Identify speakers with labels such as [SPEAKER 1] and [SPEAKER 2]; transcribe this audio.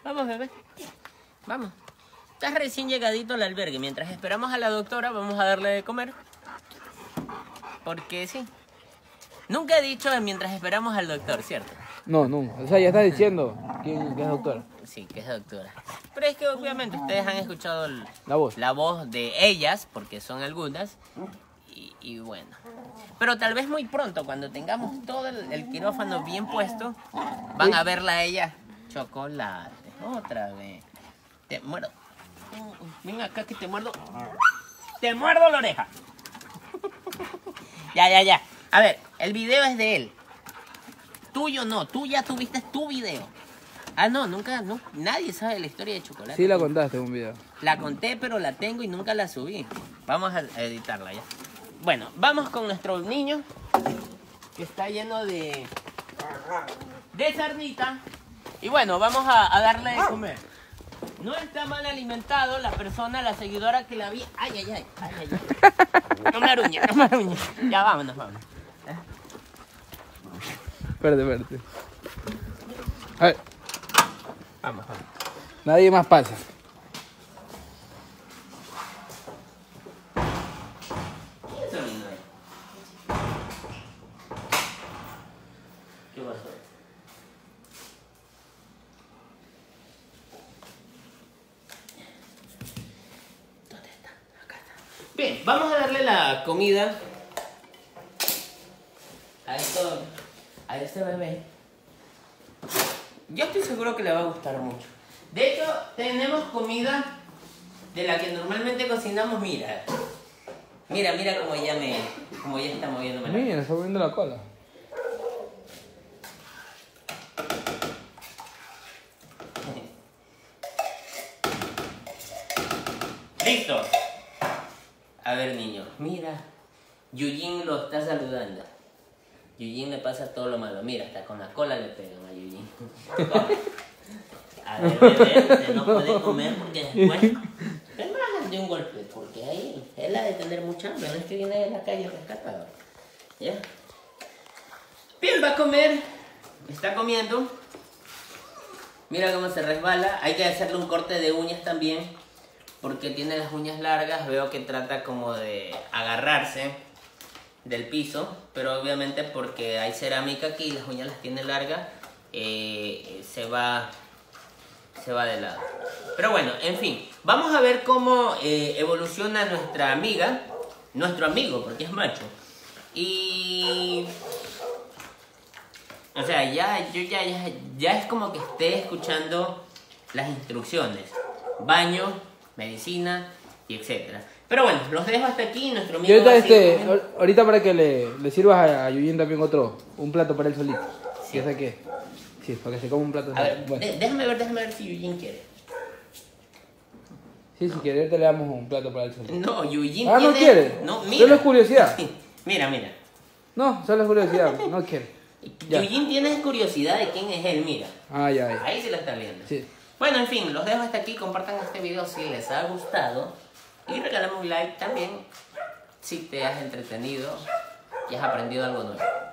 [SPEAKER 1] Vamos, bebé. Vamos. Estás recién llegadito al albergue. Mientras esperamos a la doctora, vamos a darle de comer. Porque sí. Nunca he dicho mientras esperamos al doctor, ¿cierto?
[SPEAKER 2] No, no. O sea, ya estás diciendo que es doctora.
[SPEAKER 1] Sí, que es doctora. Pero es que obviamente ustedes han escuchado
[SPEAKER 2] La voz
[SPEAKER 1] de ellas, porque son algunas. Y bueno. Pero tal vez muy pronto, cuando tengamos todo el quirófano bien puesto, van a verla a ella. Chocolate. Otra vez. Te muerdo. Ven acá que te muerdo. Te muerdo la oreja. Ya. A ver, el video es de él. Tuyo no, tú ya tuviste tu video. Ah, no, nadie sabe la historia de Chocolate.
[SPEAKER 2] Sí la contaste en un video.
[SPEAKER 1] La conté, pero la tengo y nunca la subí. Vamos a editarla ya. Bueno, vamos con nuestro niño, que está lleno de cernita. Y bueno, vamos a darle de comer. No está mal alimentado la persona, la seguidora que la vi. Ay. No me aruñe. Ya, vámonos.
[SPEAKER 2] Espérate. A ver.
[SPEAKER 1] Vamos.
[SPEAKER 2] Nadie más pasa.
[SPEAKER 1] ¿Qué pasó? ¿Dónde está? Acá está. Bien, vamos a darle la comida a este bebé. Yo estoy seguro que le va a gustar mucho. De hecho, tenemos comida de la que normalmente cocinamos. Mira como ella está moviéndome.
[SPEAKER 2] Mira, está moviendo la cola.
[SPEAKER 1] ¡Listo! A ver, niño, mira. Yuyin lo está saludando. Yuyin le pasa todo lo malo. Mira, hasta con la cola le pegan a Yuyin. A ver, bebé, usted no puede comer porque después te bajan de un golpe. Porque ahí él ha de tener mucha hambre. No es que viene de la calle rescatado. ¿Ya? Bien, va a comer. Está comiendo. Mira cómo se resbala. Hay que hacerle un corte de uñas también. Porque tiene las uñas largas. Veo que trata como de agarrarse del piso. Pero obviamente porque hay cerámica aquí y las uñas las tiene largas. Se va de lado. Pero bueno, en fin. Vamos a ver cómo evoluciona nuestra amiga. Nuestro amigo, porque es macho. Y... O sea, ya es como que esté escuchando las instrucciones. Baño, medicina y etcétera. Pero bueno, los dejo hasta aquí. Nuestro amigo
[SPEAKER 2] Y ahorita, ahorita para que le sirvas a Yuyin también un plato para él solito.
[SPEAKER 1] Sí.
[SPEAKER 2] ¿Ya sé qué? Sí, para que se coma un plato.
[SPEAKER 1] A ver,
[SPEAKER 2] bueno.
[SPEAKER 1] déjame ver si Yuyin quiere.
[SPEAKER 2] Sí, si quiere, ahorita le damos un plato para él solito.
[SPEAKER 1] No, Yuyin
[SPEAKER 2] tiene... ¿no quiere?
[SPEAKER 1] No, mira.
[SPEAKER 2] Solo es curiosidad.
[SPEAKER 1] Mira.
[SPEAKER 2] No, solo es curiosidad, no quiere. Ya.
[SPEAKER 1] Yuyin tiene curiosidad de quién es él, mira.
[SPEAKER 2] Ya.
[SPEAKER 1] Ahí se lo está viendo.
[SPEAKER 2] Sí.
[SPEAKER 1] Bueno, en fin, los dejo hasta aquí. Compartan este video si les ha gustado. Y regálame un like también si te has entretenido y has aprendido algo nuevo.